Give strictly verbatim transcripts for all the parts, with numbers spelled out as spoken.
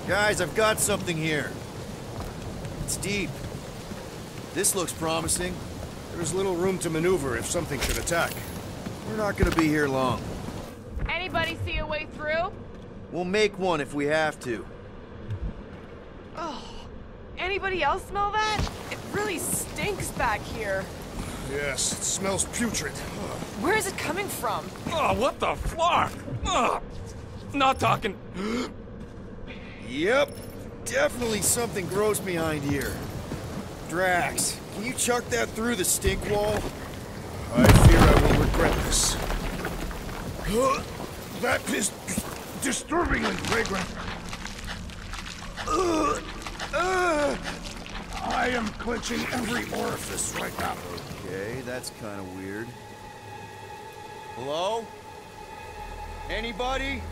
Guys, I've got something here. It's deep. This looks promising. There's little room to maneuver if something should attack. We're not gonna be here long. Anybody see a way through? We'll make one if we have to. Oh, anybody else smell that? It really stinks back here. Yes, it smells putrid. Where is it coming from? Oh, what the flark? Ugh. Not talking. Yep, definitely something gross behind here. Drax, can you chuck that through the stink wall? I fear I will regret this. That is disturbingly fragrant. Uh, uh, I am clenching every orifice right now. Okay, that's kind of weird. Hello? Anybody?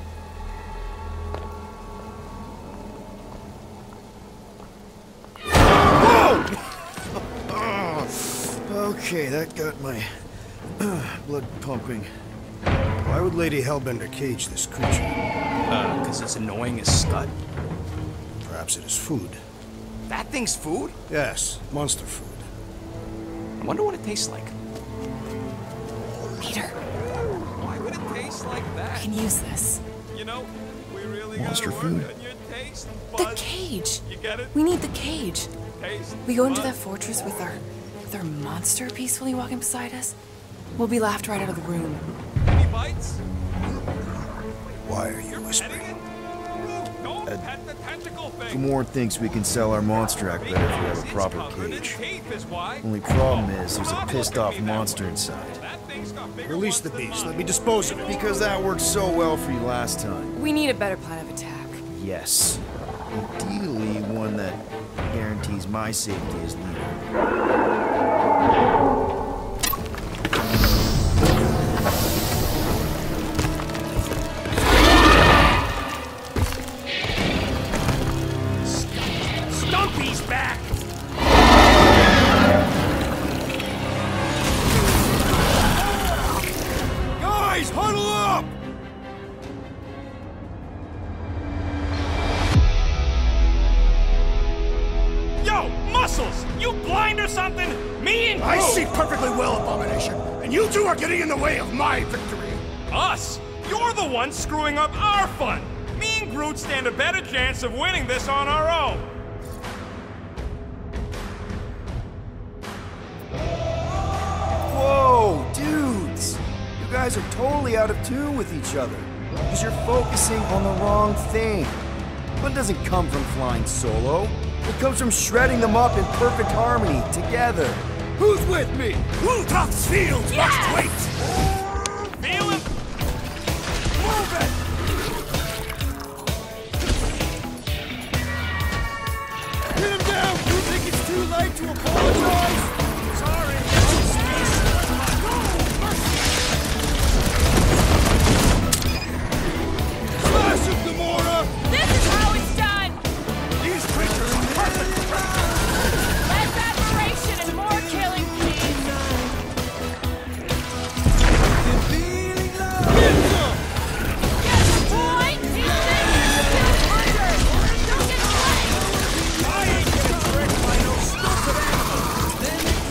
Okay, that got my blood pumping. Why would Lady HellBender cage this creature? Uh, because it's annoying as scud? Perhaps it is food. That thing's food? Yes, monster food. I wonder what it tastes like. Peter. Why would it taste like that? I can use this. You know, we really Monster gotta food. work on your taste The buds. cage. You get it? We need the cage. Taste We go into bud. that fortress with our with our monster peacefully walking beside us. We'll be laughed right out of the room. Any bites? Why are you You're whispering? petting it? Don't Uh, pet the tentacle thing. Gamorrean thinks we can sell our monster act better if we have a It's proper covered in cage. teeth is why. Only problem Oh, is there's a stop pissed looking off at me that monster way. inside. That thing's got bigger Release ones the than beast. mine. Let me dispose of it. Because that worked so well for you last time. We need a better plan of attack. Yes. Ideally, one that guarantees my safety as leader. Stumpy's back! Guys, huddle up! Yo, Muscles! You blind or something? Me and I Groot- see perfectly well, Abomination, and you two are getting in the way of my victory. Us? You're the one screwing up our fun! Me and Groot stand a better chance of winning this on our own! Whoa, dudes! You guys are totally out of tune with each other. Because you're focusing on the wrong thing. Fun doesn't come from flying solo. It comes from shredding them up in perfect harmony, together. Who's with me? Bluetops fields must wait. Feel him? Move it! Pin him down! You think it's too late to apologize? Sorry. Smash him, Gamora! This is how it's done! These creatures are perfect. Less admiration and more killing, please! Get some! Get the point! These things are still under! Don't get away! I ain't getting tricked by no stupid animal!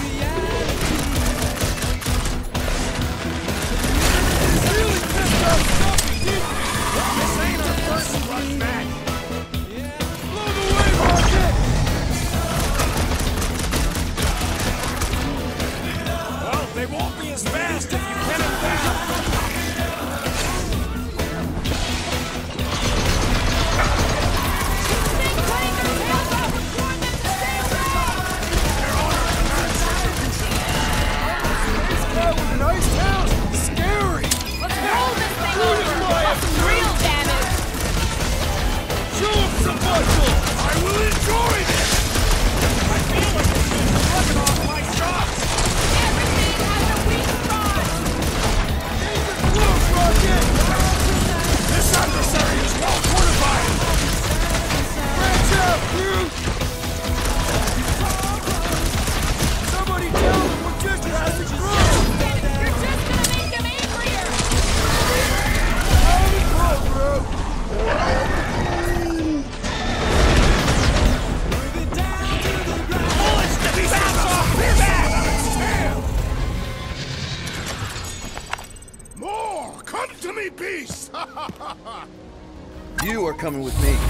You are coming with me.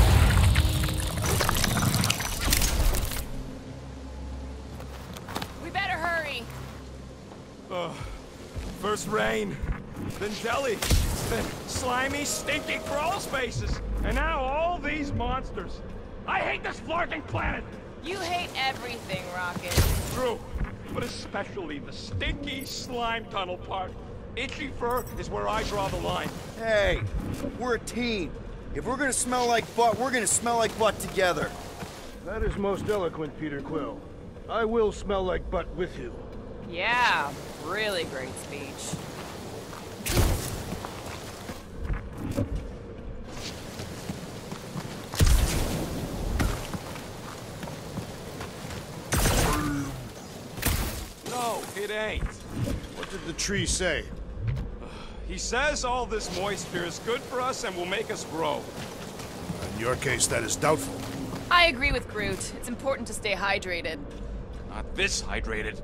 We better hurry. Oh, first rain, then jelly, then slimy, stinky crawl spaces, and now all these monsters. I hate this flarking planet! You hate everything, Rocket. True, but especially the stinky slime tunnel part. Itchy fur is where I draw the line. Hey, we're a team. If we're gonna smell like butt, we're gonna smell like butt together. That is most eloquent, Peter Quill. I will smell like butt with you. Yeah, really great speech. No, it ain't. What did the tree say? He says all this moisture is good for us and will make us grow. In your case, that is doubtful. I agree with Groot. It's important to stay hydrated. Not this hydrated.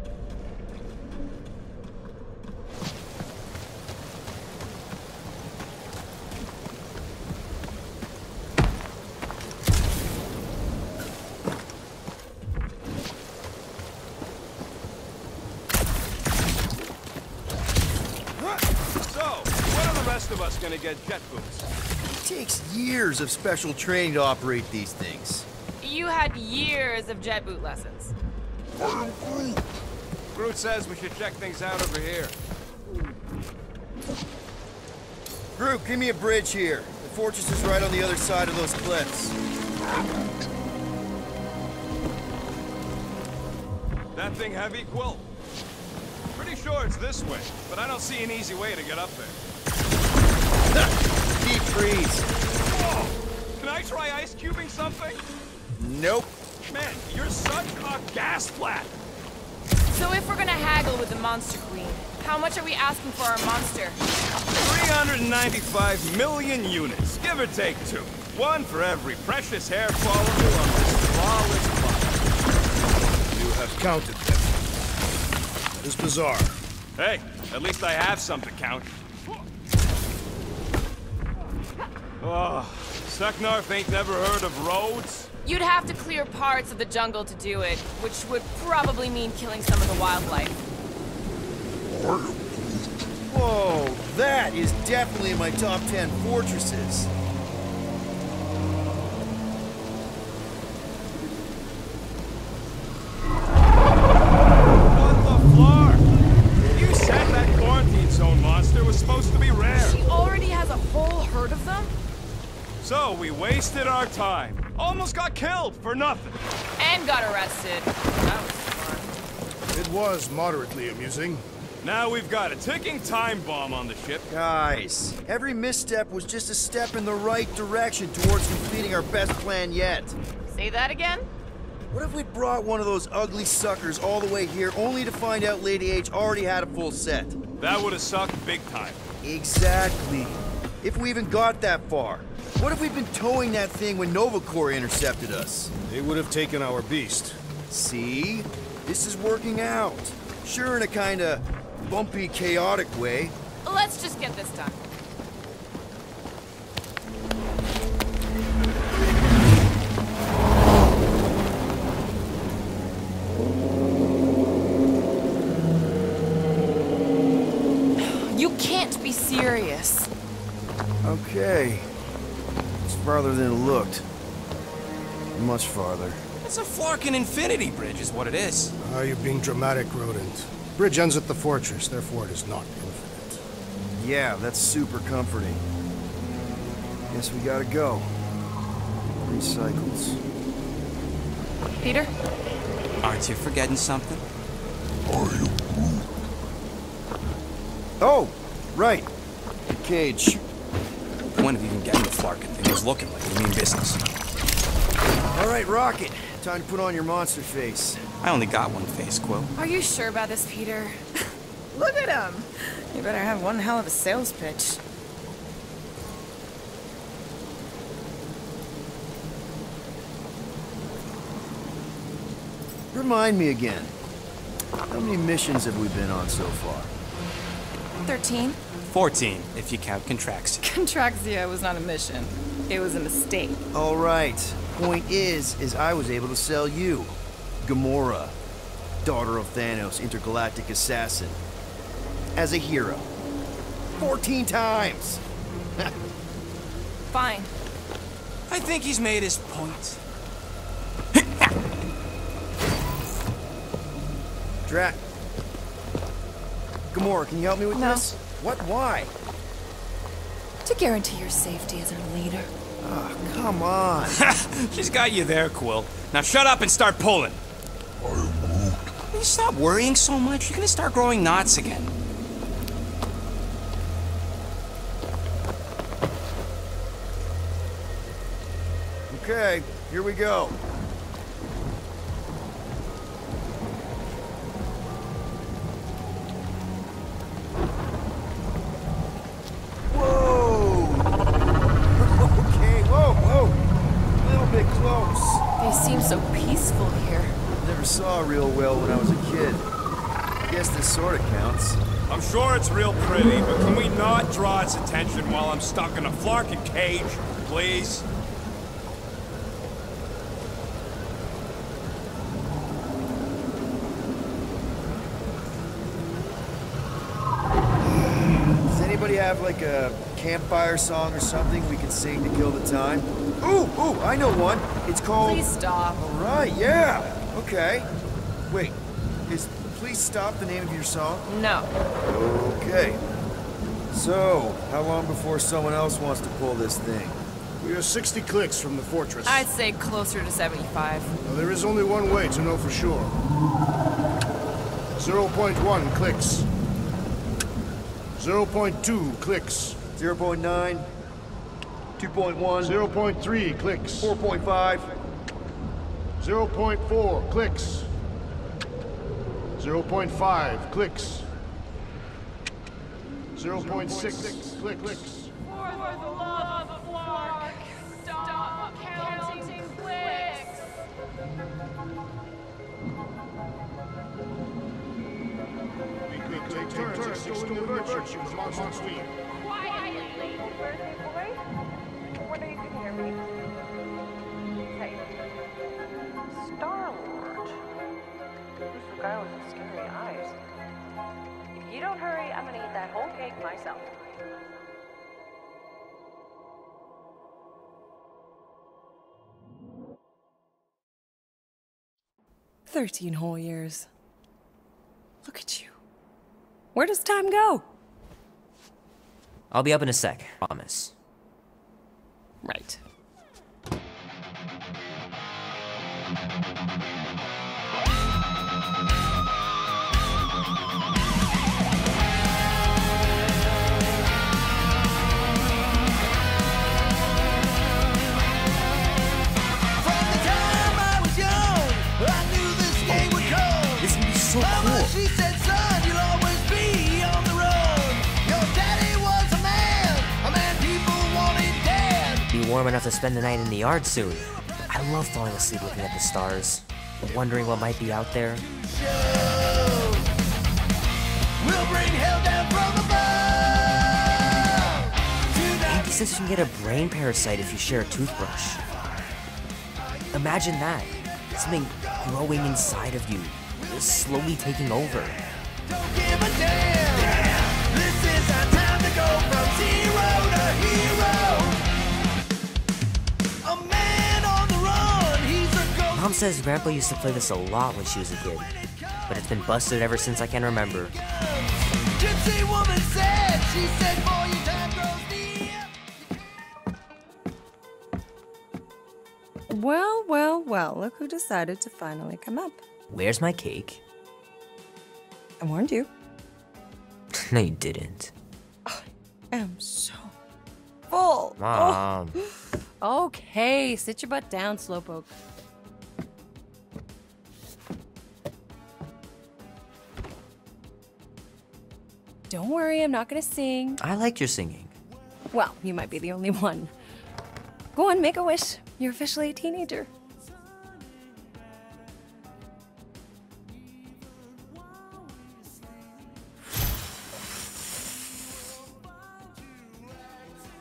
Of us gonna get jet boots. It takes years of special training to operate these things. You had years of jet boot lessons. Groot says we should check things out over here. Groot, give me a bridge here. The fortress is right on the other side of those cliffs. That thing heavy, Quill? Pretty sure it's this way, but I don't see an easy way to get up there. Deep freeze. Whoa! Can I try ice cubing something? Nope. Man, you're such a gas flat. So if we're gonna haggle with the Monster Queen, how much are we asking for our monster? three hundred ninety-five million units, give or take two. One for every precious hair follicle on this flawless planet. You have counted them. That is bizarre. Hey, at least I have some to count. Oh, Seknarf ain't never heard of roads? You'd have to clear parts of the jungle to do it, which would probably mean killing some of the wildlife. Whoa, that is definitely in my top ten fortresses. What the flar? You said that quarantine zone monster was supposed to be rare. She already has a whole herd of them? So we wasted our time. Almost got killed for nothing. And got arrested. That was fun. It was moderately amusing. Now we've got a ticking time bomb on the ship. Guys, every misstep was just a step in the right direction towards completing our best plan yet. Say that again? What if we'd brought one of those ugly suckers all the way here only to find out Lady H already had a full set? That would have sucked big time. Exactly. If we even got that far. What if we'd been towing that thing when Nova Corps intercepted us? They would have taken our beast. See? This is working out. Sure, in a kinda bumpy, chaotic way. Let's just get this done. You can't be serious. Okay. It's farther than it looked. Much farther. It's a flarkin' infinity bridge is what it is. Ah, you're being dramatic, Rodent. Bridge ends at the fortress, therefore it is not infinite. Yeah, that's super comforting. Guess we gotta go. Three cycles. Peter? Aren't you forgetting something? Oh, right. The cage. The point of even getting the flarkin' thing was looking like you mean business. All right, Rocket. Time to put on your monster face. I only got one face, Quill. Are you sure about this, Peter? Look at him! You better have one hell of a sales pitch. Remind me again. How many missions have we been on so far? thirteen? fourteen, if you count Contraxia. Contraxia was not a mission. It was a mistake. All right. Point is, is I was able to sell you, Gamora, daughter of Thanos, intergalactic assassin, as a hero. Fourteen times. Fine. I think he's made his point. Drac. Gamora, can you help me with No. this? What? Why? To guarantee your safety as our leader. Oh, come on. She's got you there, Quill. Now shut up and start pulling. Will you stop worrying so much? You're gonna start growing knots again. Okay, here we go. Whoa! Okay, whoa, whoa. A little bit close. They seem so peaceful here. Never saw real well when I was a kid. I guess this sort of counts. I'm sure it's real pretty, but can we not draw its attention while I'm stuck in a flarkin' cage, please? Does anybody have like a campfire song or something we can sing to kill the time? Ooh, ooh, I know one. It's called... Please stop. All right, yeah. Okay. Wait, is Please Stop the name of your song? No. Okay. So, how long before someone else wants to pull this thing? We are sixty clicks from the fortress. I'd say closer to seventy-five. Now, there is only one way to know for sure. zero point one clicks. zero point two clicks. zero point nine, two point one, zero point three clicks. four point five, zero point four clicks. zero point five clicks. zero point six clicks. For the love of Flark, stop counting clicks. We could take turns extolling the virtues of Monson Sweet. Quietly. Birthday boy? Wonder you can hear me. Hey. Star-Lord. Who's the guy with the scary eyes? If you don't hurry, I'm gonna eat that whole cake myself. Thirteen whole years. Look at you. Where does time go? I'll be up in a sec, promise. Right. This would be so cool. She said, son, you'll always be on the road. Your daddy was a man, a man people wanted dead. Be warm enough to spend the night in the yard soon. I love falling asleep looking at the stars, wondering what might be out there. We'll bring hell down from above. Andy says you can get a brain parasite if you share a toothbrush. Imagine that. Something growing inside of you, slowly taking over. Don't give a damn. This is our time to go from zero to hero. A man on the run, he's a ghost. Mom says Grandpa used to play this a lot when she was a kid, but it's been busted ever since I can remember. Gypsy woman said, she said, boy, your time grows near. Well, well, well, look who decided to finally come up. Where's my cake? I warned you. No, you didn't. I am so full. Mom. Oh. Okay, sit your butt down, Slowpoke. Don't worry, I'm not gonna sing. I liked your singing. Well, you might be the only one. Go on, make a wish. You're officially a teenager.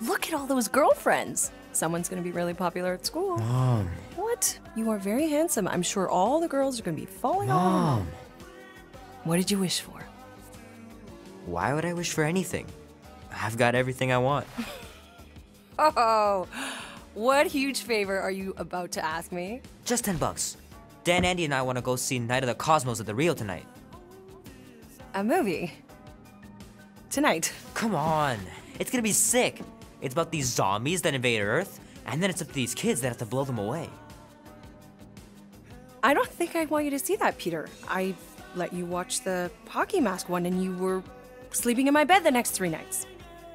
Look at all those girlfriends. Someone's gonna be really popular at school. Mom. What? You are very handsome. I'm sure all the girls are gonna be falling all Mom. over. What did you wish for? Why would I wish for anything? I've got everything I want. Oh, what huge favor are you about to ask me? Just ten bucks. Dan, Andy, and I want to go see Night of the Cosmos at the Rio tonight. A movie? Tonight? Come on. It's gonna be sick. It's about these zombies that invade Earth, and then it's up to these kids that have to blow them away. I don't think I want you to see that, Peter. I let you watch the hockey mask one and you were sleeping in my bed the next three nights.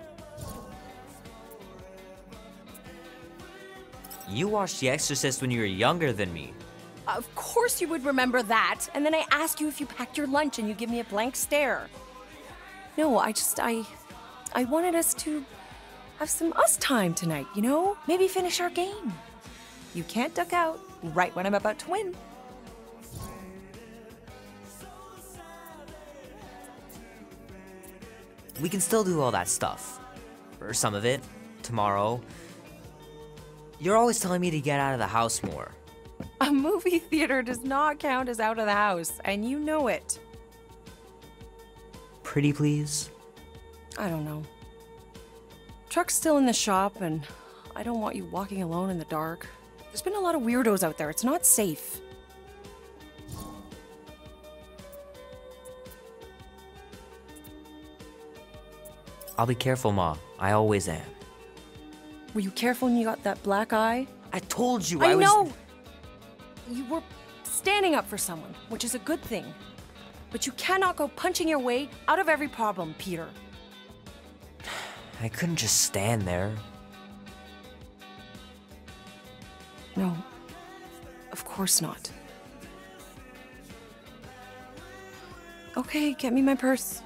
You watched The Exorcist when you were younger than me. Of course you would remember that. And then I ask you if you packed your lunch and you give me a blank stare. No, I just, I, I wanted us to have some us time tonight, you know? Maybe finish our game. You can't duck out right when I'm about to win. We can still do all that stuff. Or some of it. Tomorrow. You're always telling me to get out of the house more. A movie theater does not count as out of the house, and you know it. Pretty please? I don't know. Truck's still in the shop, and I don't want you walking alone in the dark. There's been a lot of weirdos out there. It's not safe. I'll be careful, Ma. I always am. Were you careful when you got that black eye? I told you I, I was- know! You were standing up for someone, which is a good thing. But you cannot go punching your way out of every problem, Peter. I couldn't just stand there. No. Of course not. Okay, get me my purse.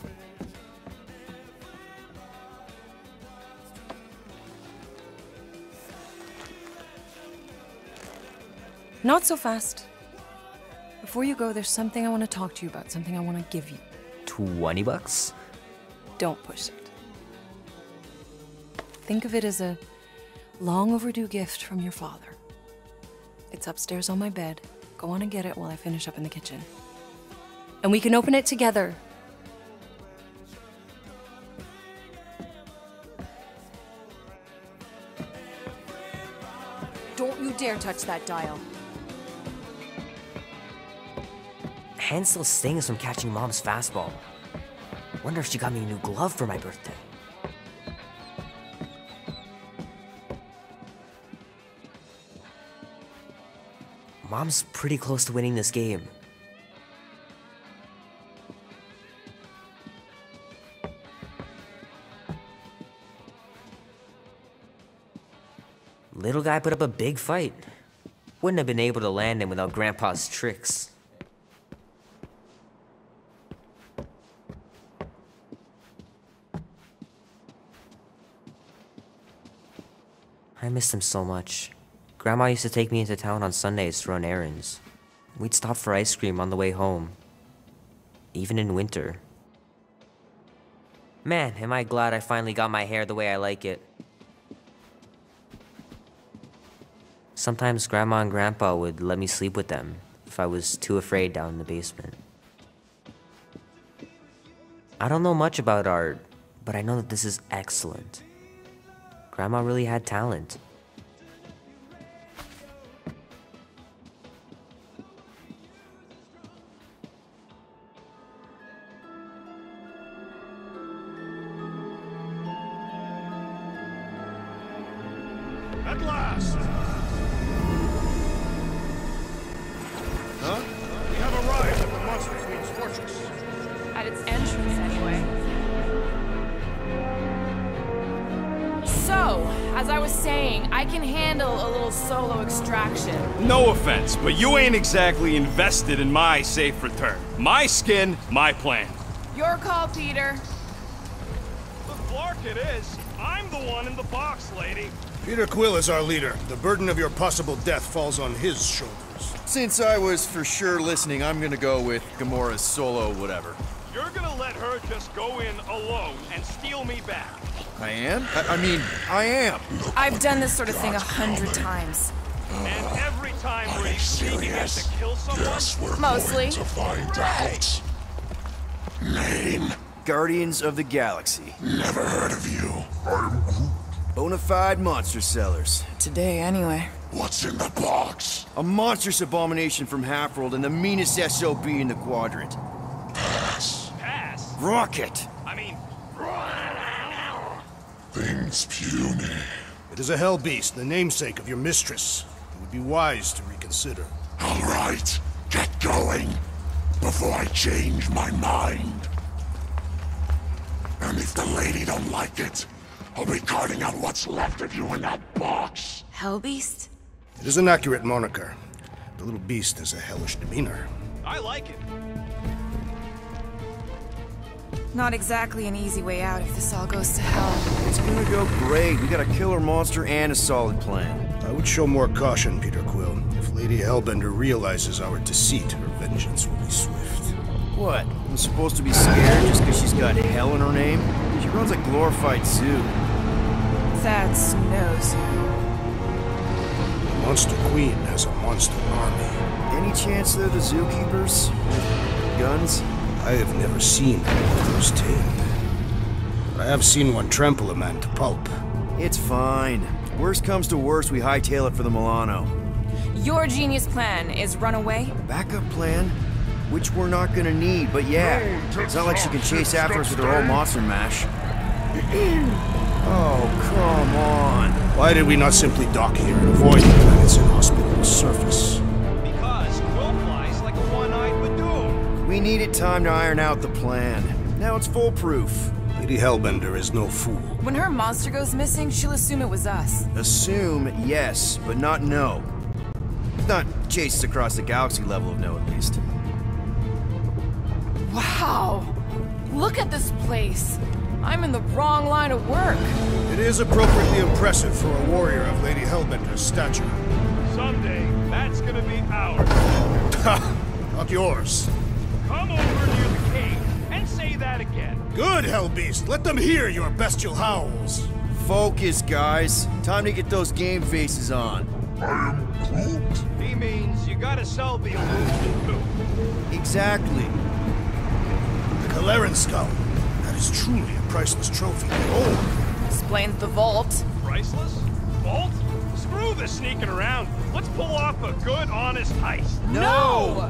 Not so fast. Before you go, there's something I want to talk to you about, something I want to give you. Twenty bucks? Don't push it. Think of it as a long overdue gift from your father. It's upstairs on my bed. Go on and get it while I finish up in the kitchen. And we can open it together. Don't you dare touch that dial. Hand still stings from catching Mom's fastball. Wonder if she got me a new glove for my birthday. Mom's pretty close to winning this game. Little guy put up a big fight. Wouldn't have been able to land him without Grandpa's tricks. I missed him so much. Grandma used to take me into town on Sundays to run errands. We'd stop for ice cream on the way home. Even in winter. Man, am I glad I finally got my hair the way I like it. Sometimes Grandma and Grandpa would let me sleep with them if I was too afraid down in the basement. I don't know much about art, but I know that this is excellent. Grandma really had talent. At last! Huh? We have arrived at the Monster Queen's fortress. At its entrance, anyway. So, as I was saying, I can handle a little solo extraction. No offense, but you ain't exactly invested in my safe return. My skin, my plan. Your call, Peter. The Clark it is. I'm the one in the box, lady. Peter Quill is our leader. The burden of your possible death falls on his shoulders. Since I was for sure listening, I'm gonna go with Gamora's solo whatever. You're gonna let her just go in alone and steal me back. I am? I, I mean, I am. I've done this sort of thing a hundred times. And every time we're sneaking in to kill someone? Yes, we're Mostly. going to find out. Name? Guardians of the Galaxy. Never heard of you. I'm Groot. Bonafide monster sellers. Today, anyway. What's in the box? A monstrous abomination from Half-World and the meanest S O B in the quadrant. Pass. Pass? Rocket! I mean... Things puny. It is a hell beast, the namesake of your mistress. It would be wise to reconsider. All right, get going, before I change my mind. And if the lady don't like it, I'll be carting out what's left of you in that box. Hellbeast? It is an accurate moniker. The little beast has a hellish demeanor. I like it. Not exactly an easy way out if this all goes to hell. It's gonna go great. We got a killer monster and a solid plan. I would show more caution, Peter Quill. If Lady HellBender realizes our deceit, her vengeance will be swift. What? I'm supposed to be scared just because she's got hell in her name? She runs a glorified zoo. That's no zoo. The Monster Queen has a monster army. Any chance they're the zookeepers? With guns? I have never seen one firsthand. But I have seen one trample a man to pulp. It's fine. Worst comes to worst, we hightail it for the Milano. Your genius plan is run away? Backup plan? Which we're not gonna need, but yeah. It's not like she can chase after us with her old monster mash. Oh, come on. Why did we not simply dock here and avoid the planet's inhospitable surface? Because Quill flies like a one-eyed Badoon. We needed time to iron out the plan. Now it's foolproof. Lady HellBender is no fool. When her monster goes missing, she'll assume it was us. Assume, yes, but not no. Not chases across the galaxy level of no, at least. Wow! Look at this place! I'm in the wrong line of work. It is appropriately impressive for a warrior of Lady HellBender's stature. Someday, that's gonna be ours. Ha! Not yours. Come over near the cave and say that again. Good, Hellbeast! Let them hear your bestial howls! Focus, guys. Time to get those game faces on. I am Groot. He means you gotta sell the illusion too. Exactly. The Galeran skull. That is truly a priceless trophy. Oh! Explains the vault. Priceless? Vault? Screw the sneaking around. Let's pull off a good, honest heist. No!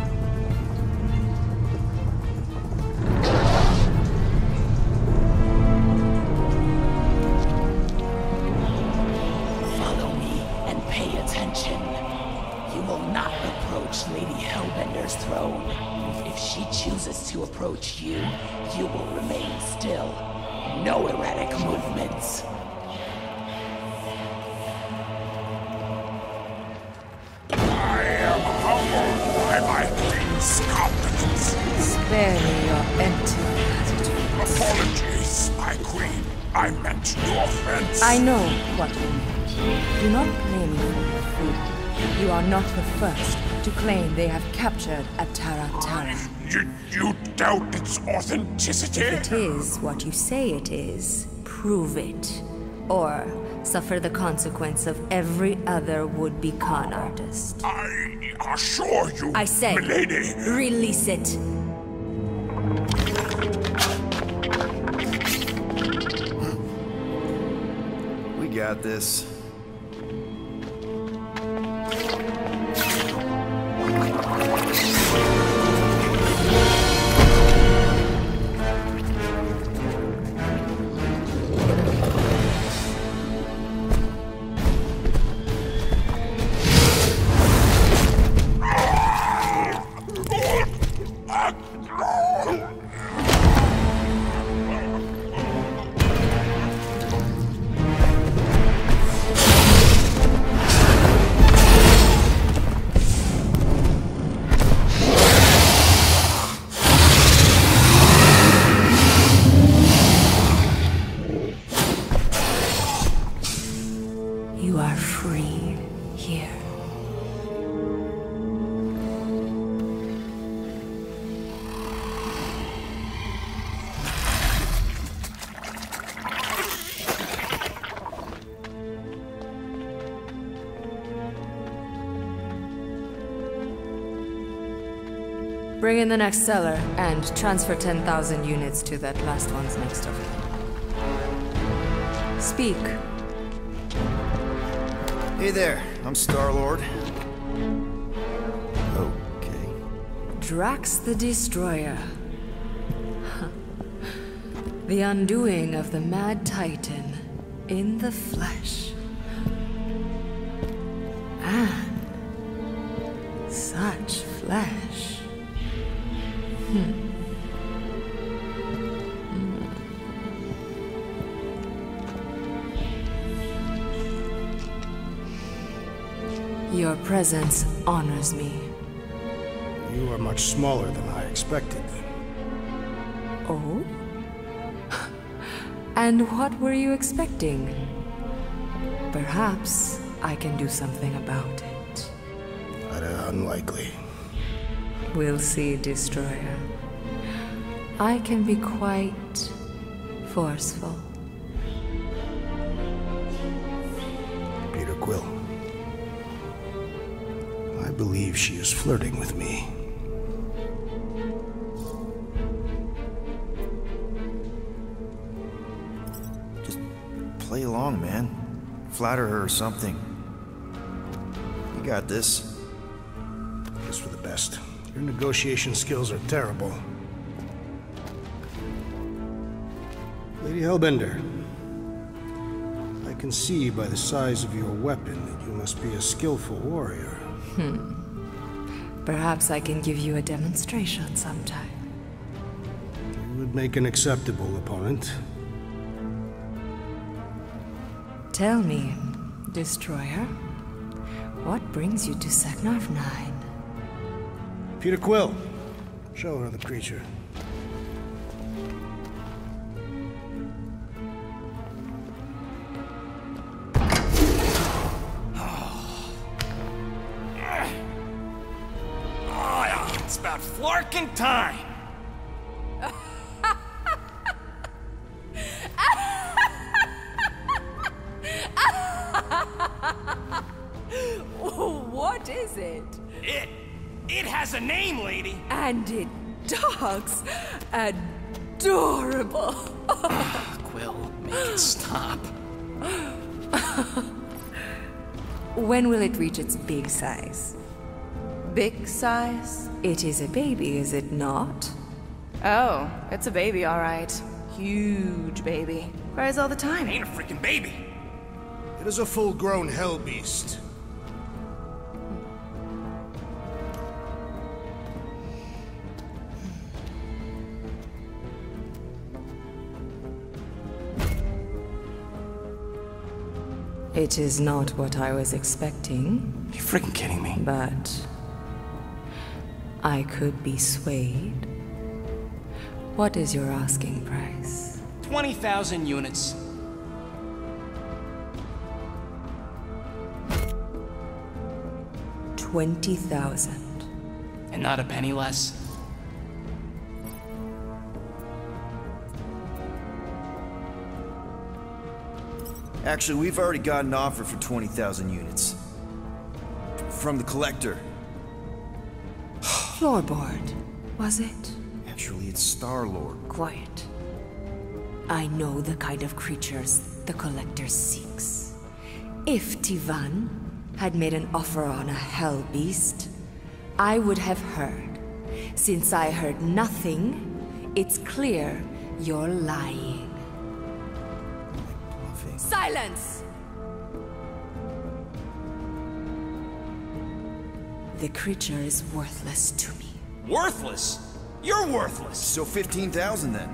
Follow me and pay attention. You will not approach Lady HellBender's throne. If she chooses to approach you, you will remain still. No erratic movements. I am humbled by my queen's competence. Spare me your empty gratitude. Apologies, my queen. I meant no offense. I know what you meant. Do not blame me for your food. You are not the first to claim they have captured a Tara Tara. You, you doubt its authenticity? If it is what you say it is, prove it. Or suffer the consequence of every other would-be con artist. I assure you, I say, milady. Release it. We got this. Bring in the next seller and transfer ten thousand units to that last one's next of kin. Speak. Hey there, I'm Star-Lord. Okay. Drax the Destroyer. The undoing of the Mad Titan in the flesh. And such flesh. Hmm. Your presence honors me. You are much smaller than I expected. Oh? And what were you expecting? Perhaps I can do something about it. But uh, unlikely. We'll see, Destroyer. I can be quite forceful. Peter Quill. I believe she is flirting with me. Just play along, man. Flatter her or something. You got this. It's for the best. Your negotiation skills are terrible. Lady HellBender, I can see by the size of your weapon that you must be a skillful warrior. Hmm. Perhaps I can give you a demonstration sometime. You would make an acceptable opponent. Tell me, Destroyer, what brings you to Seknarf nine? Peter Quill, show her the creature. It's about flarkin' time! What is it? It... it has a name, lady! And it talks adorable. Quill, make it stop. When will it reach its big size? Big size? It is a baby, is it not? Oh, it's a baby, all right. Huge baby. Cries all the time. Ain't a freaking baby. It is a full-grown hell beast. It is not what I was expecting. You're freaking kidding me. But I could be swayed. What is your asking price? twenty thousand units. Twenty thousand. And not a penny less. Actually, we've already got an offer for twenty thousand units. From the Collector. Floorboard, was it? Actually, it's Star-Lord. Quiet. I know the kind of creatures the Collector seeks. If Tivan had made an offer on a hell beast, I would have heard. Since I heard nothing, it's clear you're lying. Silence! The creature is worthless to me. Worthless? You're worthless! So fifteen thousand then.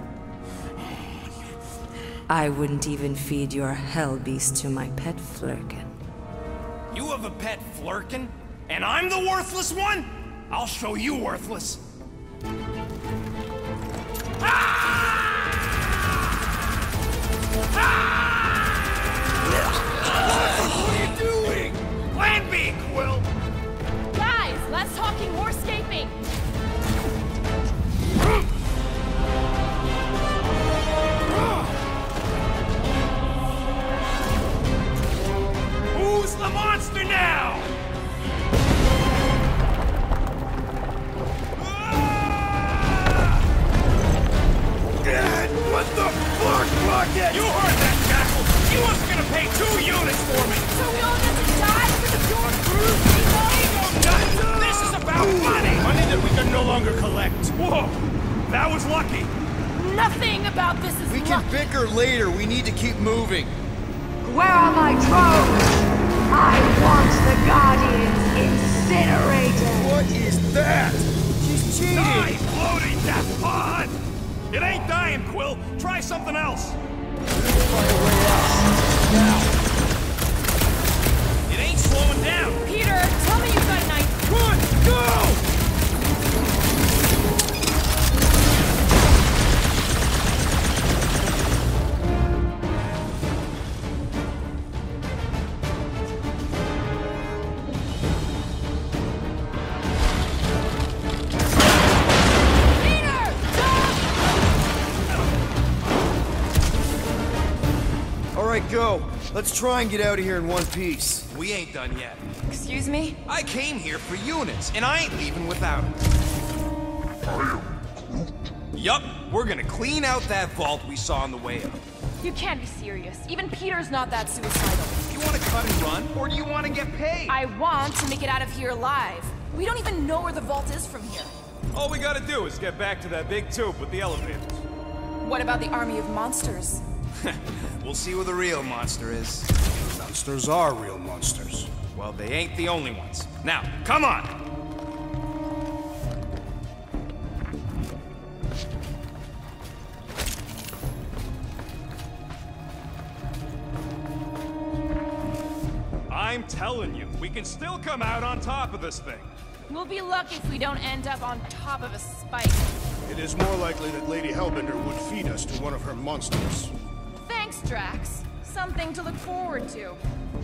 I wouldn't even feed your hell beast to my pet Flurkin. You have a pet Flurkin? And I'm the worthless one? I'll show you worthless. Ah! Ah! What are you doing? Plan B, Quill! Guys, less talking, more escaping! Who's the monster now? Ah! units for me! So we all get to die for the door through people? This is about money! Money that we can no longer collect. Whoa! That was lucky! Nothing about this is We can bicker later. We need to keep moving. Where are my drones? I want the Guardians incinerated! What is that? She's cheating! Die, floating death pod! It ain't dying, Quill. Try something else. It ain't slowing down. Peter, tell me you've got nine. Run! Go! Alright, go. Let's try and get out of here in one piece. We ain't done yet. Excuse me? I came here for units, and I ain't leaving without them. Yup, we're gonna clean out that vault we saw on the way up. You can't be serious. Even Peter's not that suicidal. You wanna cut and run, or do you wanna get paid? I want to make it out of here alive. We don't even know where the vault is from here. All we gotta do is get back to that big tube with the elevators. What about the army of monsters? We'll see who the real monster is. Monsters are real monsters. Well, they ain't the only ones. Now, come on! I'm telling you, we can still come out on top of this thing. We'll be lucky if we don't end up on top of a spike. It is more likely that Lady Hellbender would feed us to one of her monsters. Thanks, Drax. Something to look forward to.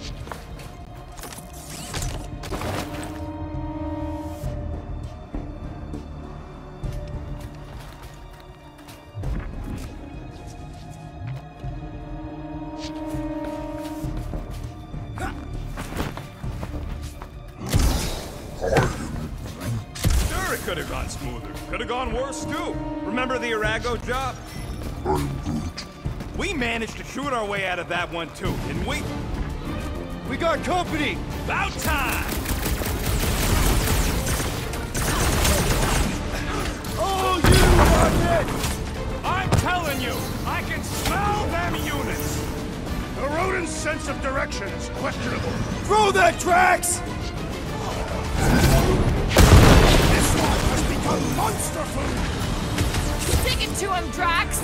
Sure, it could have gone smoother. Could have gone worse, too. Remember the Arago job? We managed to shoot our way out of that one, too, didn't we? We got company! About time! Oh, you rocket! I'm telling you, I can smell them units! The rodent's sense of direction is questionable. Throw that, Drax! This one has become monster food! Stick it to him, Drax!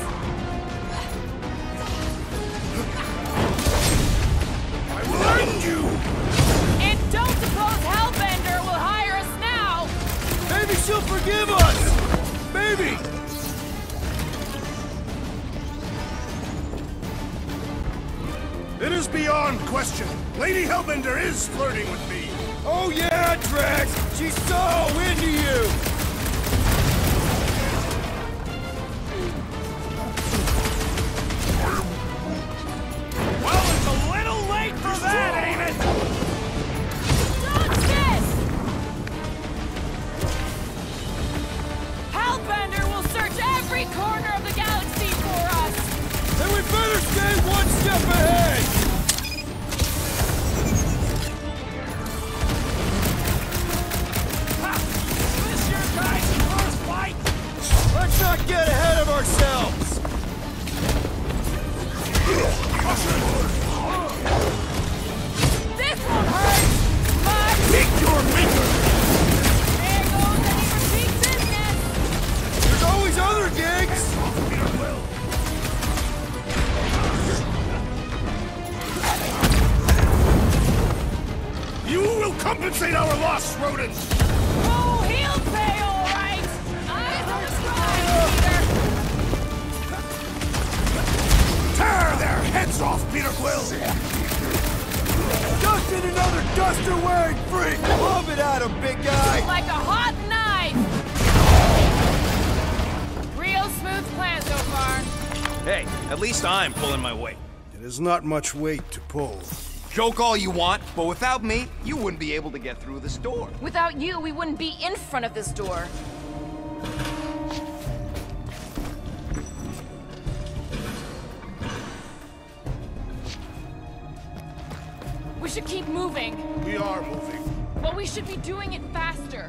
I will end you! And don't suppose HellBender will hire us now! Maybe she'll forgive us! Maybe! It is beyond question. Lady Hellbender is flirting with me. Oh yeah, Drax! She's so into you! Well, it's a little late for that, ain't it? Dodge this! HellBender will search every corner of the galaxy for us! Then we better stay one step ahead! Ha! This your guys' first fight? Let's not get ahead of ourselves! This won't hurt! But Pick your maker! there goes any repeat business! There's always other gigs! You will compensate our loss, rodents! Oh, he'll pay all right! Eyes on the prize, Peter! Tear their heads off, Peter Quill! Just in another duster-wearing freak! Love it at him, big guy! Like a hot knife! Real smooth plan so far. Hey, at least I'm pulling my weight. It is not much weight to pull. Joke all you want, but without me, you wouldn't be able to get through this door. Without you, we wouldn't be in front of this door. should keep moving. We are moving. But we should be doing it faster.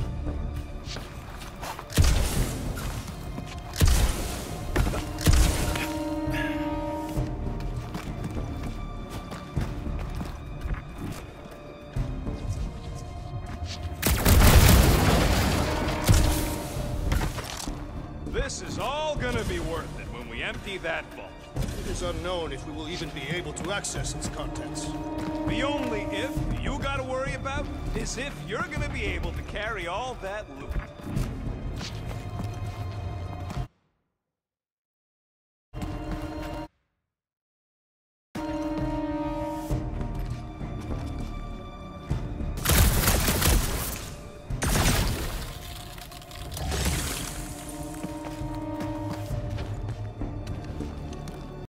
This is all gonna be worth it when we empty that vault. It is unknown if we will even be able to access its contents. The only if you gotta worry about is if you're gonna be able to carry all that loot.